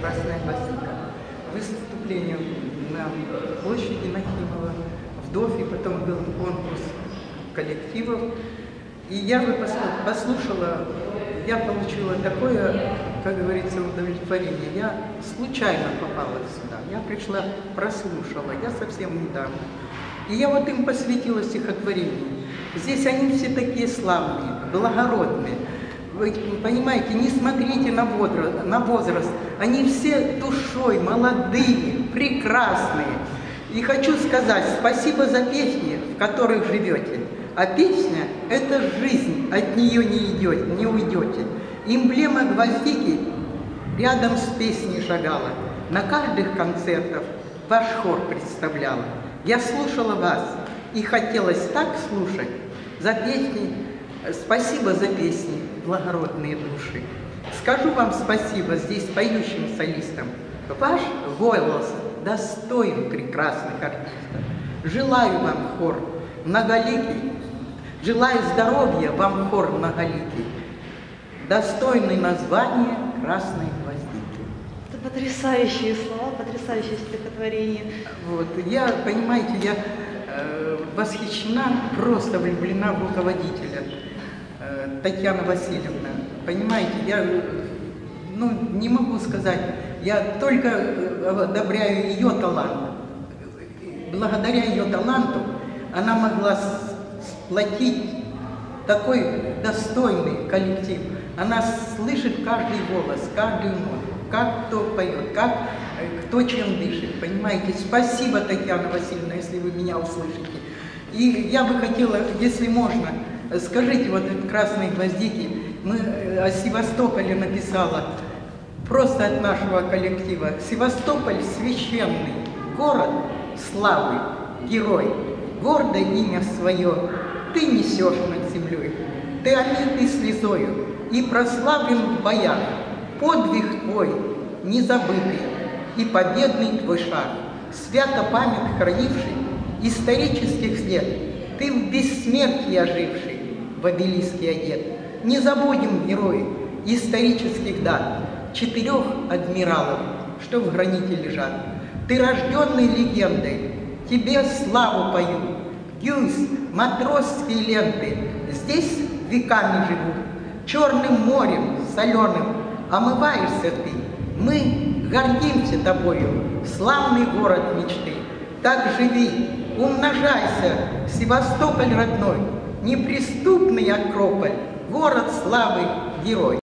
«Красная гвоздика». Выступление на площади Нахимова, в ДОФе, потом был конкурс коллективов. И я бы послушала, я получила такое, как говорится, удовлетворение. Я случайно попала сюда. Я пришла, прослушала, я совсем недавно. И я вот им посвятила стихотворение. Здесь они все такие славные, благородные. Вы понимаете, не смотрите на возраст. Они все душой молодые, прекрасные. И хочу сказать спасибо за песни, в которых живете. А песня – это жизнь, от нее не уйдете. Эмблема гвоздики рядом с песней шагала. На каждых концертах ваш хор представляла. Я слушала вас, и хотелось так слушать. За песни, спасибо за песни, благородные души. Скажу вам спасибо здесь поющим солистам. Ваш голос достоин прекрасных артистов. Желаю вам хор многоликий, желаю здоровья вам хор многоликий, достойный названия «Красной гвоздики». Это потрясающие слова, потрясающее стихотворение. Вот, я, понимаете, я восхищена, просто влюблена в руководителя Татьяна Васильевна. Понимаете, я не могу сказать, я только одобряю ее талант. Благодаря ее таланту она могла сплотить такой достойный коллектив. Она слышит каждый голос, каждую ноту, как кто поет, как кто чем дышит. Понимаете? Спасибо, Татьяна Васильевна, если вы меня услышите. И я бы хотела, если можно, скажите вот «Красной гвоздики», мы о Севастополе написала, просто от нашего коллектива. Севастополь – священный город славы, герой, гордое имя свое ты несешь над землей. Ты омитый слезою и прославлен в боях, подвиг твой незабытый и победный твой шаг, свято память хранивший исторических след, ты в бессмертии оживший, в обелиске одет. Не забудем, герои, исторических дат, 4 адмиралов, что в граните лежат. Ты рожденный легендой, тебе славу поют, гюйс, матросские ленты, здесь веками живут, черным морем соленым омываешься ты. Мы гордимся тобою, славный город мечты. Так живи, умножайся, Севастополь родной, неприступный Акрополь, город славы, герой.